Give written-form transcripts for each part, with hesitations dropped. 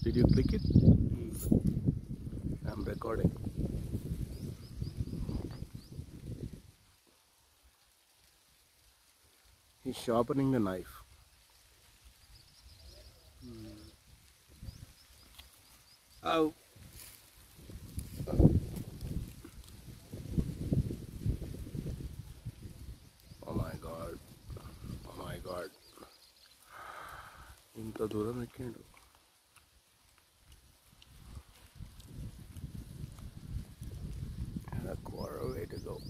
Did you click it? I'm recording. He's sharpening the knife. Oh. Oh my god. Oh my god. ఇంత దూరం ఎక్కిండు. And a quarter way to go.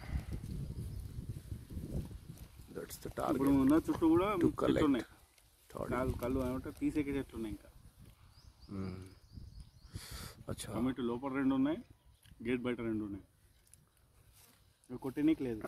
That's the target. ఇప్పుడు ఉన్న చుట్టూ కూడా చెట్లు ఉన్నాయి. Toddy. కళ్ళు ఏమంటే తీసేకే చెట్లు ఉన్నాయి ఇంకా. అచ్చా. టమాటో లోపల 2 ఉన్నాయి, గేట్ బయట 2 ఉన్నాయి. ఇవి కొట్టనీకి లేదు.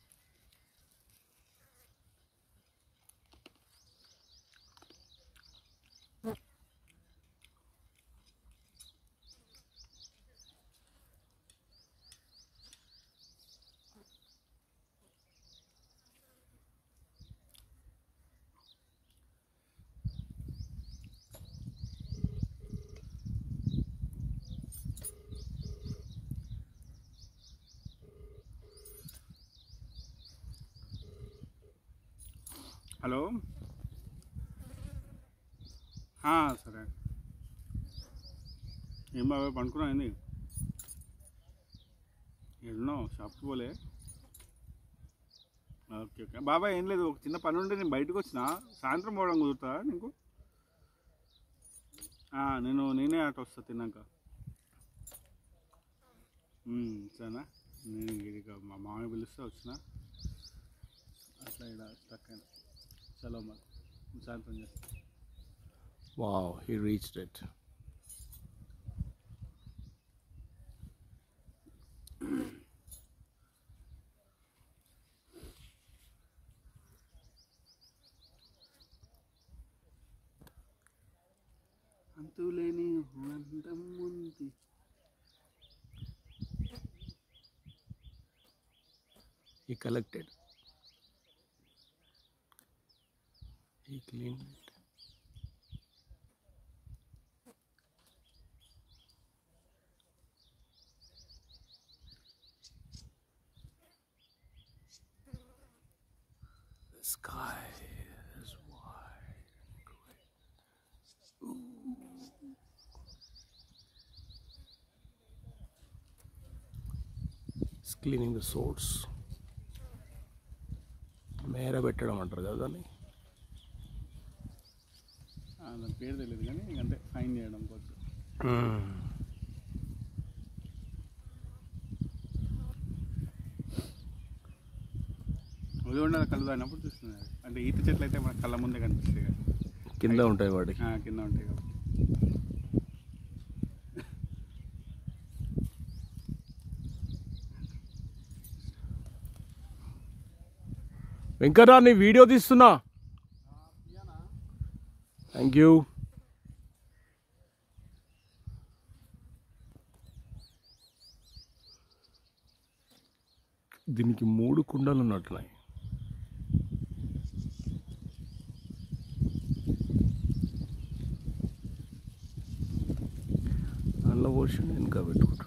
హలో, సరే. ఏం బాబాయ్ పండుకున్నా ఏంది? ఎన్నో షాప్కి పోలే. ఓకే ఓకే బాబాయ్, ఏం లేదు, ఒక చిన్న పని ఉంటే నేను బయటకు వచ్చిన. సాయంత్రం పోవడం కుదురుతుందా నీకు? నేనే అటు వస్తా తిన్నాక. సరేనా? నేను ఇక మా మామయ్య పిలిస్తే వచ్చిన, అట్లా ఇక్కడ స్టక్ అయినా. చలో మరి సాయంత్రం చేస్తా. Wow, he reached it. అంతులేని అందం ఉంది. He collected. He cleaned it. The sky is wide and great. It's cleaning the source. మేర పెట్టడం అంటారు కదా దాన్ని. దాని పేరు తెలియదు కానీ అంటే ఫైన్ చేయడం కొంచెం. ఉదయం కళ్ళు తాగినప్పుడు చూస్తున్నాయి. అంటే ఈత చెట్లు అయితే మన కళ్ళ ముందే కనిపిస్తాయి కదా, కింద ఉంటాయి వాటికి. కింద ఉంటాయి కాబట్టి. వెంకటరా, నీ వీడియో తీస్తున్నా. Thank you. దీనికి 3 కుండలు ఉన్నట్టున్నాయి. అందులో పోసి వెనుక పెట్టుకుంటాను.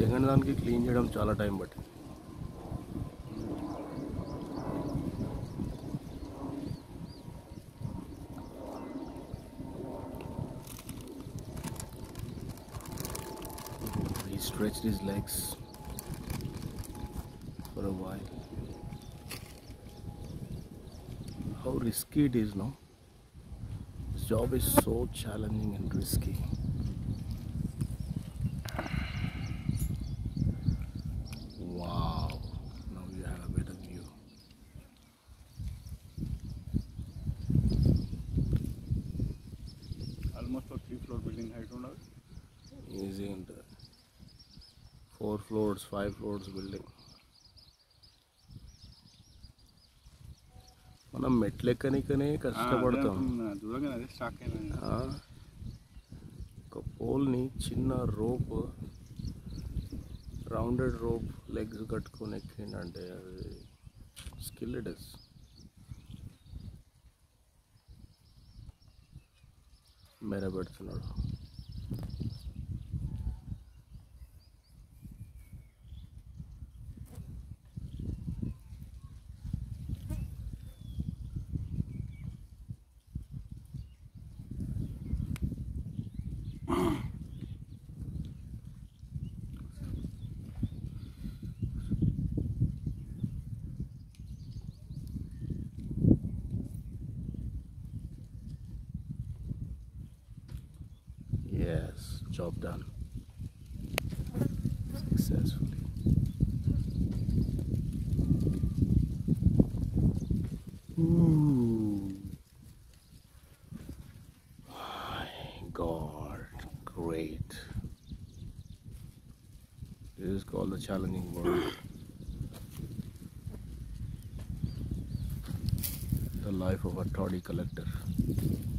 సెకండ్ దానికి క్లీన్ చేయడం చాలా టైం పట్టింది. He stretched his legs for a while. How risky it is, no? This job is so challenging and risky. Wow, now you have a better view. Almost 3-floor building height ఉండదు. Easy into 4 floors, 5 floors building. మనం మెట్లెక్కనికనే కష్టపడతాం. చూడగానే అదే stock అయినా. ఒక పోల్ని చిన్న rope, rounded rope legs కట్టుకొని ఎక్కిండంటే అది స్కిల్ ఇట్ ఇస్. మెరబెడుతున్నాడు. Yes, job done successfully. Ooh. My God, great. This is called the challenging world. The life of a toddy collector.